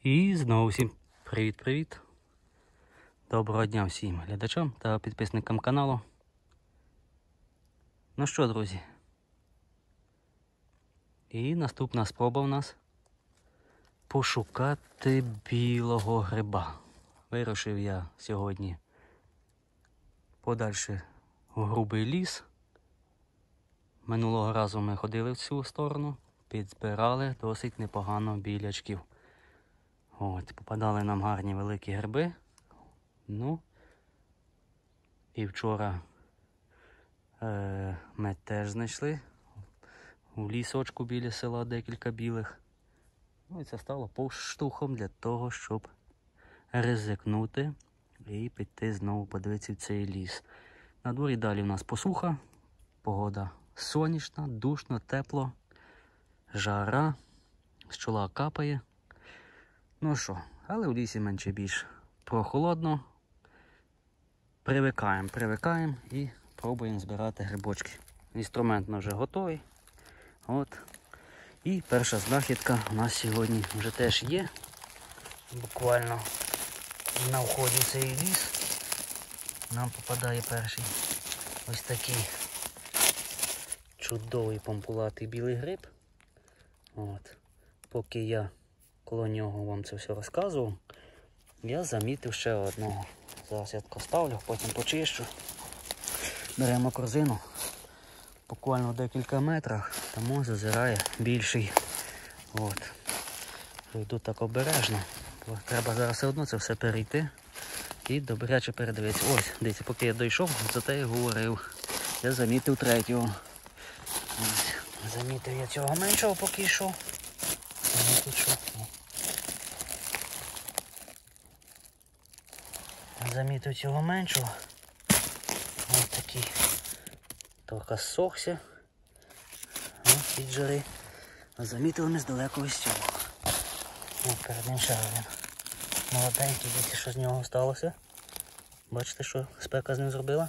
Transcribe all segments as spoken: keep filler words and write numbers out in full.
І знову всім привіт-привіт. Доброго дня всім глядачам та підписникам каналу. Ну що, друзі, і наступна спроба у нас пошукати білого гриба. Вирушив я сьогодні подальше в грубий ліс. Минулого разу ми ходили в цю сторону, підзбирали досить непогано білячків. От, попадали нам гарні великі гриби. Ну, і вчора е, ми теж знайшли у лісочку біля села декілька білих. Ну і це стало поштовхом для того, щоб ризикнути і піти знову подивитися в цей ліс. На дворі далі в нас посуха, погода сонячна, душно, тепло, жара, з чола капає. Ну що, але в лісі менше більш прохолодно. Привикаємо, привикаємо і пробуємо збирати грибочки. Інструмент вже готовий. От. І перша знахідка у нас сьогодні вже теж є. Буквально на вході в цей ліс нам попадає перший ось такий чудовий помпулатий білий гриб. От. Поки я коло нього вам це все розказував, я замітив ще одного. Зараз я тако ставлю, потім почищу. Беремо корзину. Буквально в декілька метрах, тому зазирає більший. От. Йду так обережно. Треба зараз все одно це все перейти і добряче передивитися. Ось, дивіться, поки я дійшов, за те я говорив. Я замітив третього. Ось. Замітив я цього меншого, поки йшов. Тут що? Замітив цього меншого. Ось такий. Трохи ссохся. Ось від жари. А замітили ми здалеку ось цього. Ось перед ним ще один. Молоденький, дивіться, що з нього сталося. Бачите, що спека з ним зробила?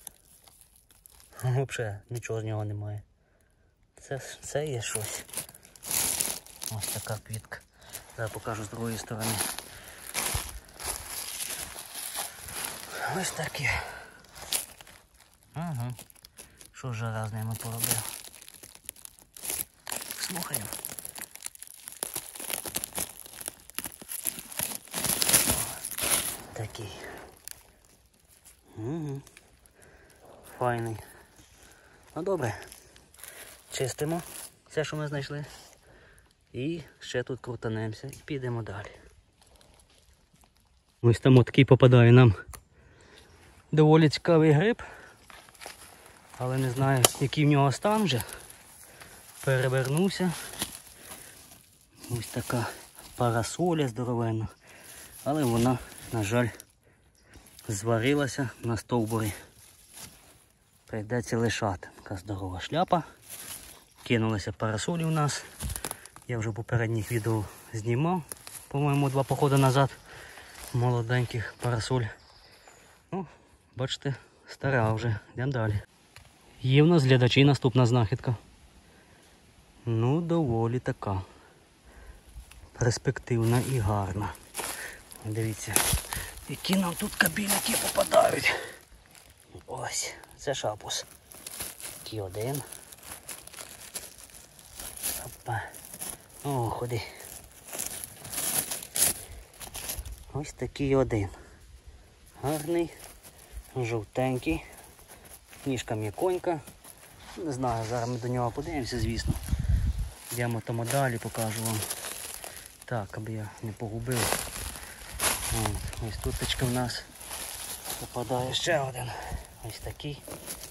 Взагалі нічого з нього немає. Це, це є щось. Ось така квітка. Зараз покажу з другої сторони. Ось таке. Ага. Що жара з ними поробив? Слухаємо. Такий. Угу. Файний. Ну добре. Чистимо все, що ми знайшли. І ще тут крутанемося і підемо далі. Ось там такий попадає нам доволі цікавий гриб. Але не знаю, який в нього стан вже. Перевернувся. Ось така парасоля здоровенна. Але вона, на жаль, зварилася на стовбурі. Прийдеться лишати. Така здорова шляпа. Кинулися парасолі у нас. Я вже попередніх відео знімав. По-моєму, два походи назад. Молоденьких парасоль. Ну, бачите, стара вже. Йдемо далі. Є в нас глядачі наступна знахідка. Ну, доволі така перспективна і гарна. Дивіться, які нам тут кабіляки попадають. Ось, це шапус. Такий один. Опа. О, ходи. Ось такий один. Гарний, жовтенький. Ніжка м'яконька. Не знаю, зараз ми до нього подивимося, звісно. Йдемо тому далі, покажу вам. Так, аби я не погубив. Ось, ось туточка в нас попадає ще один. Ось такий.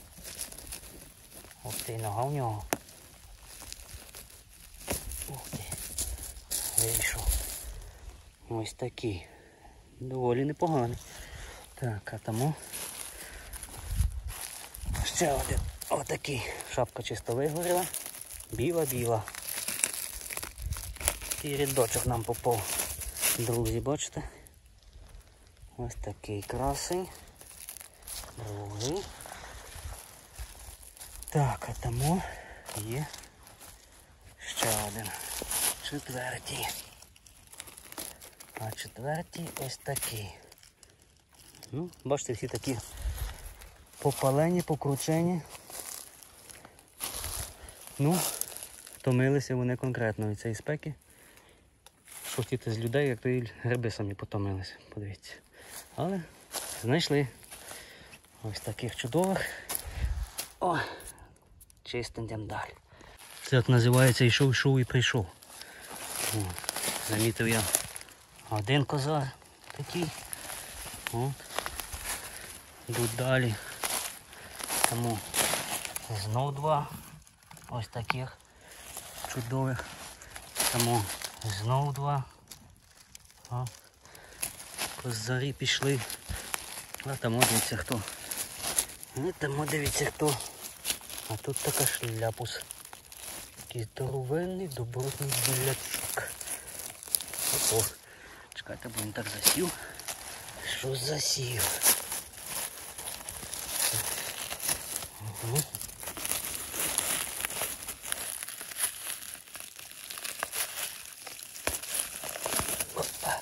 Ось ти, нога в нього. Ух ти. Вийшов. Ось такий. Доволі непоганий. Так, а тому ще один. Отакий. Шапка чисто вигоріла. Біла-біла. Такий рядочок нам попав. Друзі, бачите? Ось такий красень. Другий. Так, а тому є ще один. Четвертий. А четвертій ось такий. Ну, бачите, всі такі попалені, покручені. Ну, втомилися вони конкретно від цієї спеки. Що хотіти з людей, як то і гриби самі потомилися, подивіться. Але знайшли ось таких чудових. О, чисто йдемо далі. Це от називається йшов, йшов і прийшов. О, замітив я один козар такий. От. Йдуть далі. Тому знов два ось таких чудових. Тому знов два. О. Козарі пішли. А там дивіться хто. А там дивіться хто. А тут така шляпус. Такий здоровенний, добротний білячок. О, чекайте, бо він так засів. Що засів? Угу. Опа.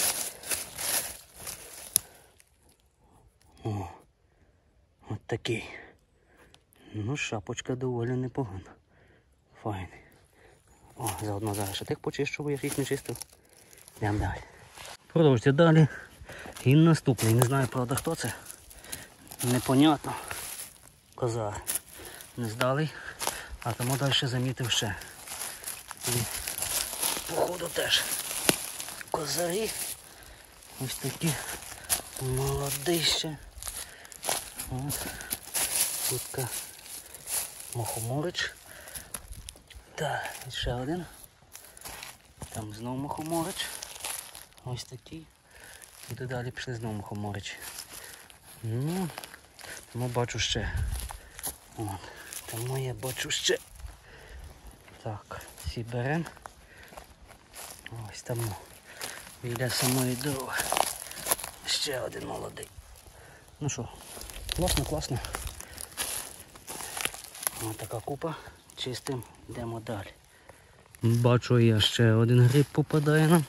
О, от такий. Ну, шапочка доволі непогана. Файний. О, заодно зараз ще тих почищу, бо я їх не чистив. Йдемо далі. Продовжуйте далі. І наступний. Не знаю, правда, хто це. Непонятно. Козар. Не здалий. А тому далі замітив ще. І походу теж козарі. Ось такі молоді ще. От. Тут мухоморець. Так, і ще один. Там знову мухоморець. Ось такий. І далі пішли знову мухоморець. Ну, тому бачу ще. От. Тому я бачу ще. Так, всі беремо. Ось там біля самої дороги. Ще один молодий. Ну що, класно, класно. Ось така купа. Чистим, йдемо далі. Бачу, я ще один гриб попадає нам.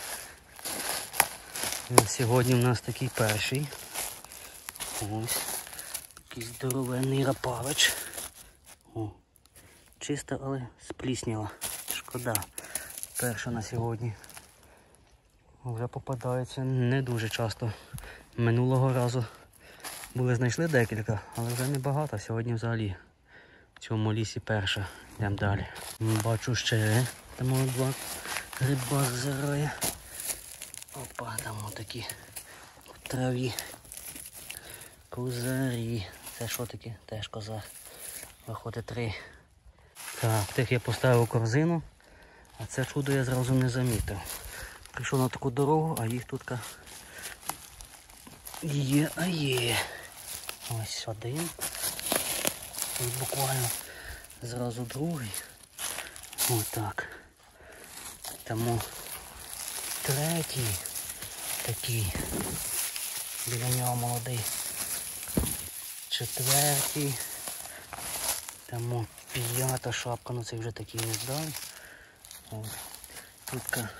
Сьогодні у нас такий перший. Ось. Такий здоровенний рапавич. О, чиста, але сплісніла. Шкода. Перша на сьогодні. Вже попадається не дуже часто. Минулого разу були знайшли декілька, але вже небагато. Сьогодні взагалі в цьому лісі перша. Йдемо далі. Бачу ще. Там два гриба зирає. Опа, там отакі в траві. Козарі. Це що таке? Теж козар. Виходить три. Так, тих я поставив корзину, а це чудо я зразу не замітив. Прийшов на таку дорогу, а їх тут є, а є. Ось один. Ось буквально зразу другий. Отак. Тому третій такий. Біля нього молодий. Четвертий. Тому п'ята шапка, ну це вже такий не здалий. Тут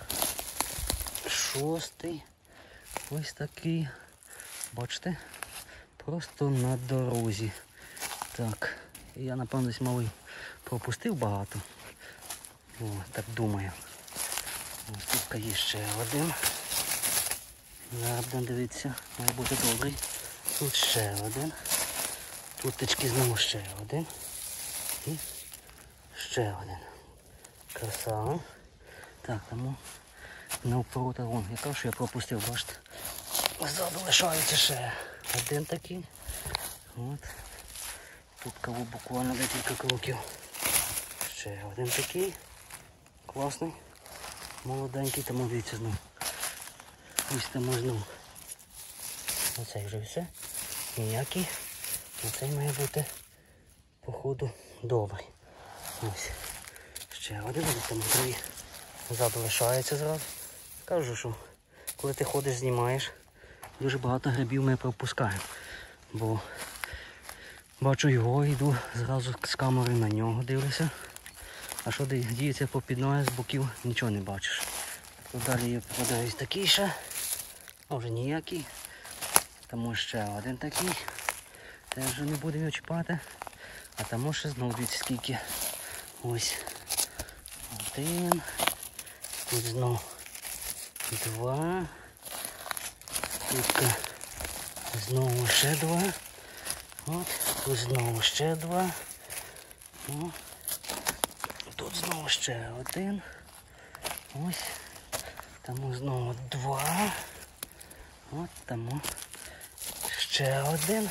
шостий. Ось такий. Бачите? Просто на дорозі. Так. Я, напевно, десь малий пропустив багато. О, так думаю. Ось тут є ще один. Зараз будемо дивитися. Має бути добрий. Тут ще один. Тут тички знову ще один. І ще один. Краса. Так, тому навпроти, вон, я кажу, що я пропустив, бачите. Ззаду лишається ще один такий. От. Тут кого буквально декілька кроків. Ще один такий. Класний. Молоденький, тому дивіться знову. Ось там можна. Оцей вже все. Ніякий. Оцей має бути, походу, добрий. Ось. Ще один, там другий. Ззаду лишається зразу. Кажу, що коли ти ходиш, знімаєш, дуже багато грибів ми пропускаємо. Бо бачу його, йду зразу з камери на нього дивлюся. А що діється попід ноги з боків, нічого не бачиш. Далі я попадаю такий ще. А вже ніякий. Тому ще один такий. Теж вже не будемо його чіпати. А тому ще знову дивіться скільки. Ось. Один. Тут знову два. Тут знову ще два. От. Тут знову ще два. О. Тут знову ще один. Ось. Тому знову два. От тому ще один.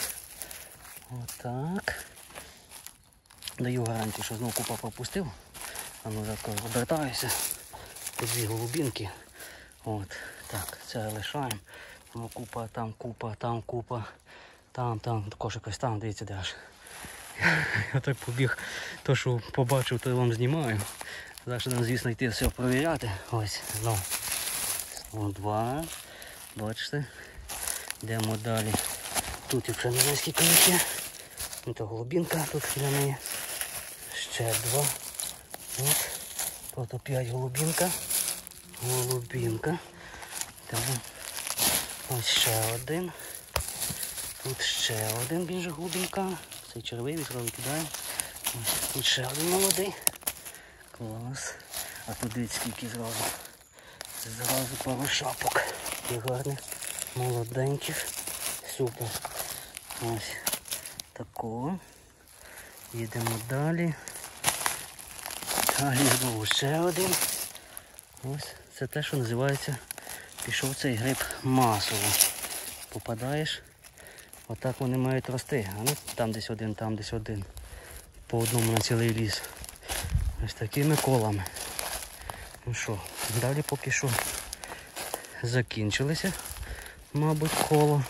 Отак. Даю гарантію, що знову купа пропустив. А ну так обертаюся. Тут дві голубінки. От. Так, це лишаємо. Ну, купа, там купа, там купа. Там, там, також якось там, дивіться, де аж. Я так побіг, то що побачив, то я вам знімаю. Зараз нам, звісно, йти все перевіряти. Ось, знову. Знову два. Бачите. Йдемо далі. Тут якщо не знаю скільки є. Це голубінка тут для неї. Ще два. От. Тут опять голубінка. Голубінка. Тому ось ще один. Тут ще один більше голубінка. Цей червивий зразу кидаємо. Ось тут ще один молодий. Клас. А тут дивіться скільки зразу. Зразу пару шапок. І гарних, молоденьких. Супер. Ось такого. Їдемо далі. Далі знову ще один. Ось це те, що називається, пішов цей гриб масово. Попадаєш, отак вони мають рости. А ну там десь один, там десь один. По одному на цілий ліс. Ось такими колами. Ну що, далі поки що закінчилися, мабуть, коло.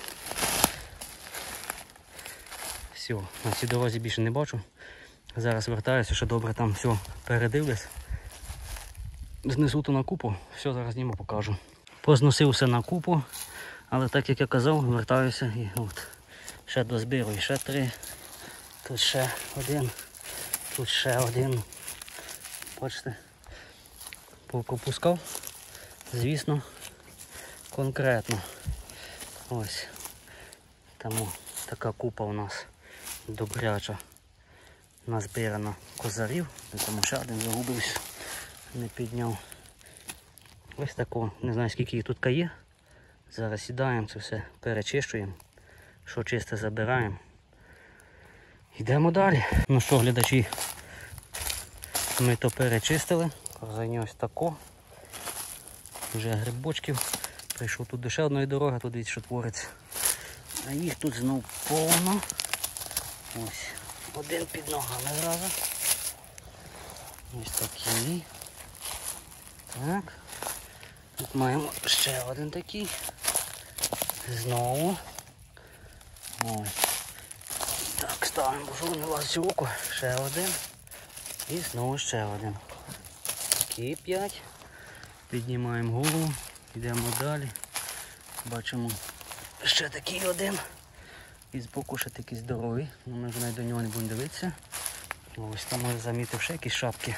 Все, на цій дорозі більше не бачу. Зараз вертаюся, що добре там все передивлюсь. Знесу то на купу, все зараз зніму, покажу. Позносив все на купу, але так як я казав, вертаюся і от. Ще дозбирую, ще три. Тут ще один, тут ще один. Бачите, попускав, звісно, конкретно. Ось. Тому така купа у нас добряча. Назбирано козарів, тому ще один загубився, не підняв. Ось такого, не знаю скільки їх тут є. Зараз сідаємо, це все перечищуємо, що чисте забираємо. Йдемо далі. Ну що, глядачі, ми то перечистили, корзині ось тако. Вже грибочків. Прийшов тут до ще одної дороги, тут дивіться, що твориться. А їх тут знов повно. Ось. Один під ногами зразу. Ось такий. Так. Тут маємо ще один такий. Знову. Ось. Так, ставимо, бо що не лазить в руку. Ще один. І знову ще один. Такі п'ять. Піднімаємо голову. Йдемо далі. Бачимо ще такий один. І збоку ще такий здоровий. Ми вже навіть до нього не будемо дивитися. Ось там я замітив ще якісь шапки.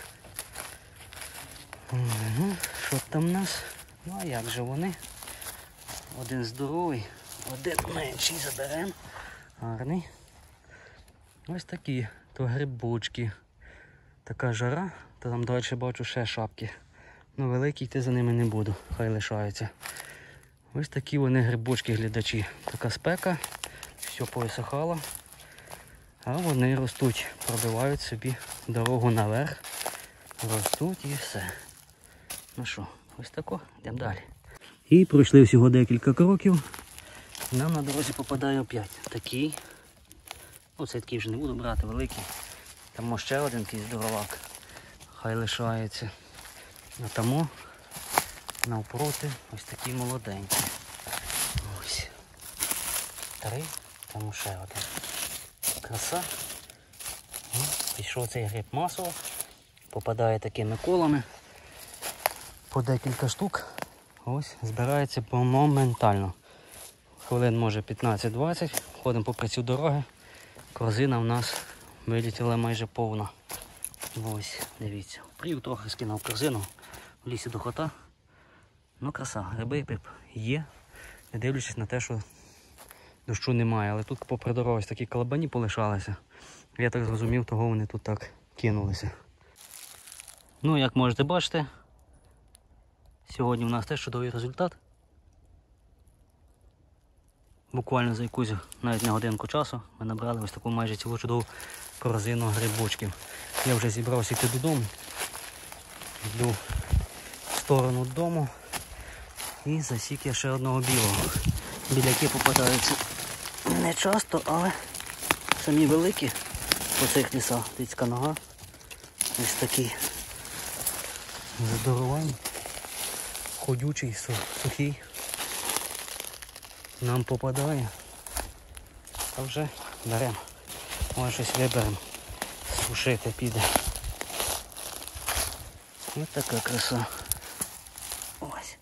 Угу. Що там у нас? Ну а як же вони? Один здоровий, один менший заберемо. Гарний. Ось такі то грибочки. Така жара, то там далі бачу ще шапки. Ну великі йти за ними не буду, хай лишаються. Ось такі вони грибочки, глядачі. Така спека, все повисохало. А вони ростуть, пробивають собі дорогу наверх. Ростуть і все. Ну що, ось тако, йдемо далі. І пройшли всього декілька кроків. Нам на дорозі попадає опять такий. Оцей такий вже не буду брати, великий. Там ще один такий здоровак. Хай лишається. А тому навпроти ось такі молоденькі. Ось. Три, там ще один. Краса. Пішов цей гриб масово. Попадає такими колами. По декілька штук. Ось, збирається моментально. Хвилин може п'ятнадцять-двадцять. Ходимо попри цю дороги. Корзина в нас вилетіла майже повна. Ось, дивіться. Привів трохи скинув корзину в лісі до хота. Ну, краса, гриби є, не дивлячись на те, що дощу немає. Але тут попри дорогу ось такі калабані полишалися. Я так зрозумів, того вони тут так кинулися. Ну, як можете бачити, сьогодні у нас теж чудовий результат. Буквально за якусь навіть не годинку часу ми набрали ось таку майже цілу чудову корзину грибочків. Я вже зібрався йти додому. Йду в сторону дому і засік я ще одного білого. Біляки попадаються не часто, але самі великі по цих лісах. Дицька нога. Ось такий здоровий, ходючий, сухий. Нам попадає. А вже беремо. Може щось виберемо. Сушити піде. Ось така краса. Ось.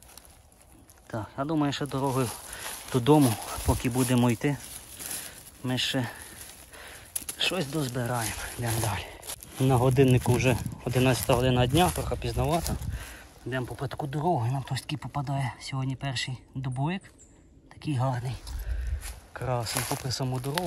Так, я думаю, що дорогою додому, поки будемо йти, ми ще щось дозбираємо. Йдемо далі. На годиннику вже одинадцята година дня, трохи пізновато. Йдемо по таку дорогу, і нам хтось такий попадає сьогодні перший дубовик. Такий гарний. Красний попри саму дорогу.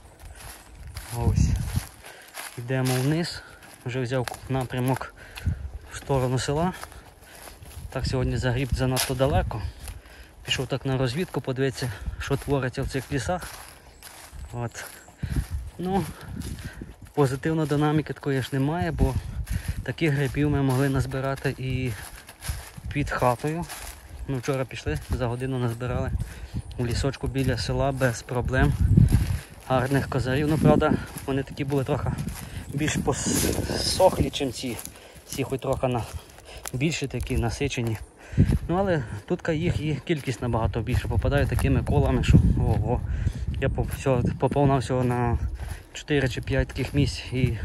Ось. Йдемо вниз. Вже взяв напрямок в сторону села. Так сьогодні загріб занадто далеко. Пішов так на розвідку, подивитися, що твориться в цих лісах. От. Ну, позитивної динаміки такої ж немає, бо таких грибів ми могли назбирати і під хатою. Ну, вчора пішли, за годину назбирали у лісочку біля села без проблем. Гарних козарів. Ну, правда, вони такі були трохи більш посохлі, ніж ці. Ці хоч трохи на... більші такі, насичені. Ну, але тут їх є кількість набагато більше. Попадає такими колами, що ого. Я попав на всього на чотири чи п'ять таких місць і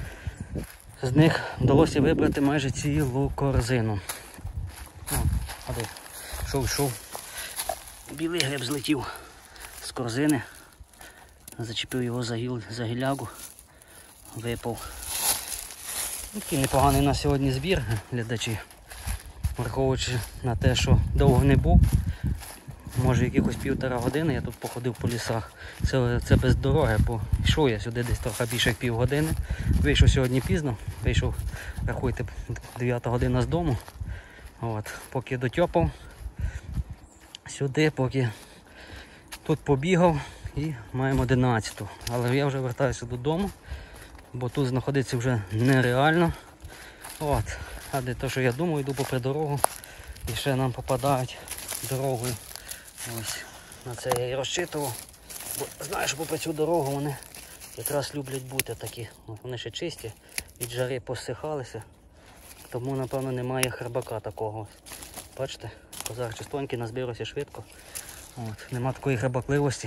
з них вдалося вибрати майже цілу корзину. О, один. Йшов, йшов. Білий гриб злетів з корзини. Зачепив його за, гіл, за гілягу. Випав. Такий непоганий на сьогодні збір, глядачі. Враховуючи на те, що довго не був. Може якихось півтора години я тут походив по лісах. Це, це без дороги, бо йшов я сюди десь трохи більше як півгодини. Вийшов сьогодні пізно. Вийшов, рахуйте, дев'ята година з дому. От, поки дотьопав сюди, поки тут побігав і маємо одинадцяту. Але я вже вертаюся додому, бо тут знаходиться вже нереально. От. А де те, що я думаю, йду попри дорогу і ще нам попадають дорогою. Ось на це я і розчитував. Бо знаю, що попри цю дорогу вони якраз люблять бути такі. Вони ще чисті, від жари посихалися. Тому, напевно, немає храбака такого. Бачите, козар чистонький, назбирався швидко. От. Нема такої храбакливості.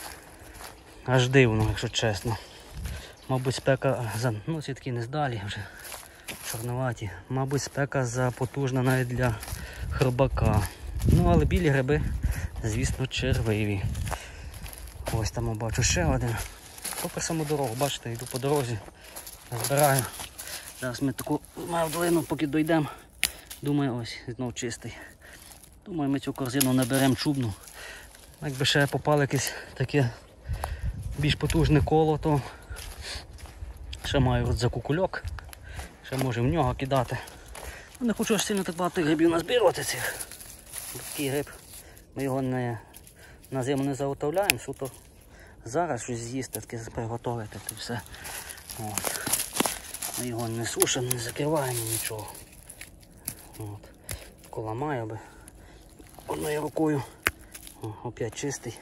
Аж дивно, якщо чесно. Мабуть, спека, за... ну ці такі не здалі вже, чорноваті. Мабуть, спека запотужна навіть для храбака. Ну, але білі гриби, звісно, червиві. Ось там я бачу ще один. Попри саму дорогу, бачите, йду по дорозі, збираю. Зараз ми таку маю долину, поки дійдемо. Думаю, ось, знов чистий. Думаю, ми цю корзину наберемо чубну. Якби ще попало якесь таке більш потужне коло, то ще маю за кукульок. Ще може в нього кидати. Не хочу аж сильно так багато грибів назбирувати цих. Такий гриб. Ми його не, на зиму не заготовляємо, суто зараз щось з'їсти, таке приготувати і все. От. Ми його не сушимо, не закриваємо нічого. От. Коламаю би одною рукою. О, опять чистий.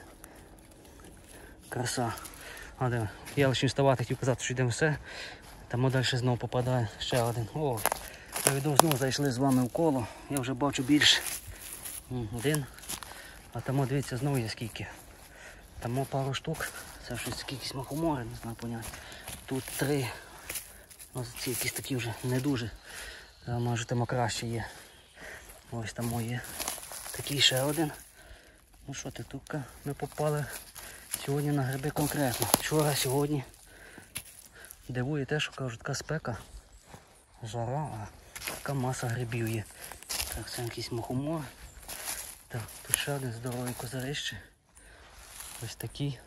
Краса. А, де? Я лише вставати, хотів казати, що йдемо все. Там далі знову попадає ще один. О, я знову зайшли з вами в коло. Я вже бачу більше. Один. А там, дивіться, знову є скільки. Там пару штук. Це щось якісь махомори, не знаю поняти. Тут три. Ось ці якісь такі вже не дуже. Може там краще є. Ось там є. Такий ще один. Ну що ти, тут ми попали сьогодні на гриби конкретно. Вчора, сьогодні. Дивує те, що кажуть, така спека. Жара. Така маса грибів є. Так, це якийсь мухомор. Так, тут ще один здоровий козарище. Ось такий.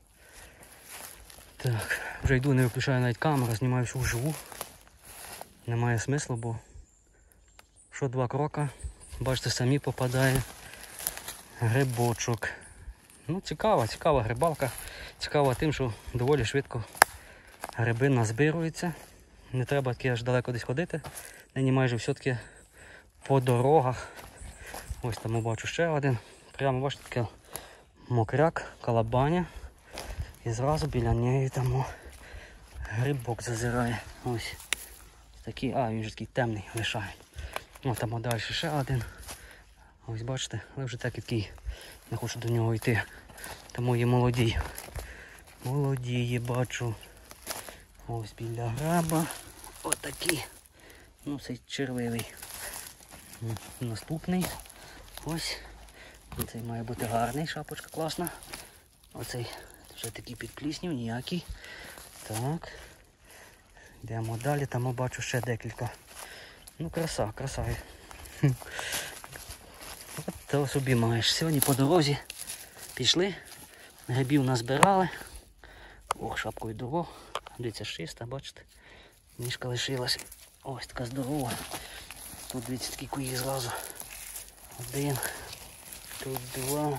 Так, вже йду, не виключаю навіть камеру, знімаю всю вживу. Немає смислу, бо що два кроки, бачите, самі попадає грибочок. Ну, цікава, цікава грибалка. Цікава тим, що доволі швидко гриби назбируються. Не треба таки аж далеко десь ходити. Нині майже все-таки по дорогах. Ось там бачу ще один. Прямо бачите, таке мокряк, калабаня. І зразу біля неї там грибок зазирає. Ось такий, а він же такий темний лишає. Ось там далі ще один. Ось бачите, але вже так який, не хочу до нього йти. Тому є молоді. Молодії бачу. Ось біля граба. Отакі. Ну цей червивий. Наступний. Ось. Цей має бути гарний, шапочка класна. Оцей вже такий підпліснів, ніякий. Так. Йдемо далі, там я бачу ще декілька. Ну краса, краса. От то собі маєш. Сьогодні по дорозі пішли, грибів назбирали. Ох, шапкою дорогу. Дивіться, чиста, бачите? Ніжка лишилась. Ось така здорова. Тут дивіться такі куї зразу. Один. Тут два.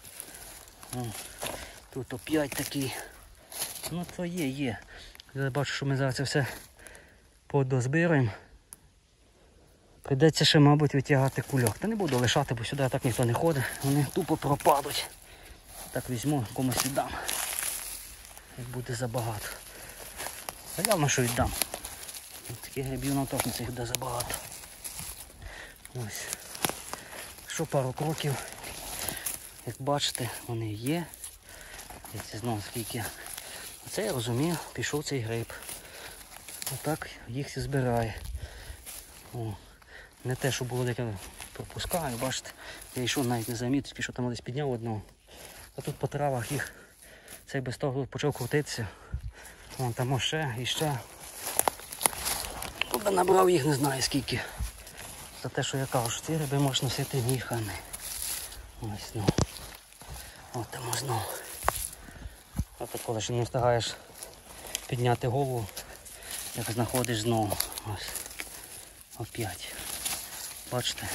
Тут оп'ять такі. Ну то є, є. Я бачу, що ми зараз це все подозбираємо. Прийдеться ще, мабуть, витягати кульок. Та не буду лишати, бо сюди так ніхто не ходить. Вони тупо пропадуть. Так візьму, комусь віддам. Як буде забагато. Та явно, що віддам. Таких грибів нам точно цих буде забагато. Ось. Що пару кроків. Як бачите, вони є. Дивіться, знову скільки. Оце я розумію, пішов цей гриб. Отак їх всі збирає. О, не те, що було деяке пропускаю, бачите. Я йшов навіть не замітив, що там десь підняв одного. А тут по травах їх цей без того почав крутитися. Вон там ще і ще. Тут набрав їх не знаю скільки. За те, що я кажу, що ці гриби можеш носити міхами. Ось ну. От там знову. А тут коли ще не встигаєш підняти голову, як знаходиш знову. Ось. Оп'ять. Бачите?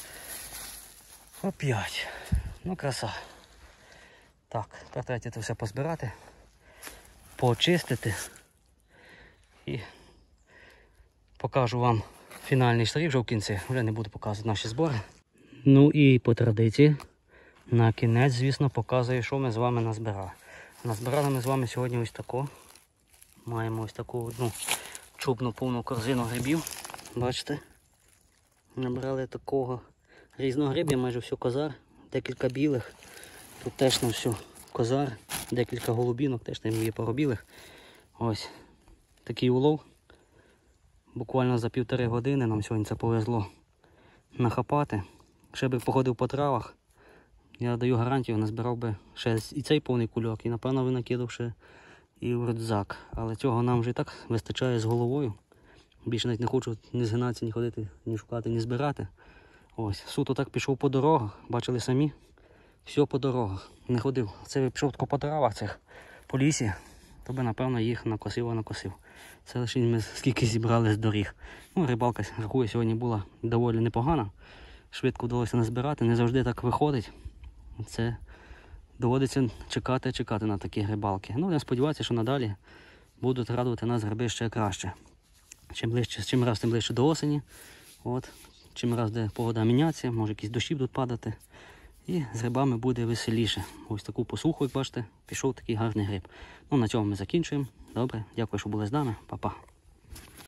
Оп'ять. Ну краса. Так, тепер треба це все позбирати, поочистити і покажу вам фінальний штрих вже в кінці. Вже не буду показувати наші збори. Ну і по традиції на кінець, звісно, показую, що ми з вами назбирали. Назбирали ми з вами сьогодні ось таку. Маємо ось таку одну чубну повну корзину грибів. Бачите? Набрали такого різного грибів, майже все козар, декілька білих. Тут теж на все козар, декілька голубінок, теж там є пару білих. Ось такий улов. Буквально за півтори години нам сьогодні це повезло нахапати. Ще би походив по травах, я даю гарантію, назбирав би ще і цей повний кульок, і напевно ви накидав ще і в рюкзак. Але цього нам вже і так вистачає з головою. Більше навіть не хочу ні згинатися, ні ходити, ні шукати, ні збирати. Ось, суто так пішов по дорогах, бачили самі. Все по дорогах, не ходив. Це я пішов тако по травах цих, по лісі, то би напевно їх накосив, а накосив. Це лише ми скільки зібрали з доріг. Ну, рибалка, рахую, сьогодні була доволі непогана. Швидко вдалося назбирати, не завжди так виходить. Це доводиться чекати, чекати на такі рибалки. Ну, я сподіваюся, що надалі будуть радувати нас гриби ще краще. Чим ближче, чим раз, тим ближче до осені. От. Чим раз де погода міняться, може якісь дощі будуть падати. І з грибами буде веселіше. Ось таку посуху, як бачите, пішов такий гарний гриб. Ну, на цьому ми закінчуємо. Добре, дякую, що були з нами. Па-па.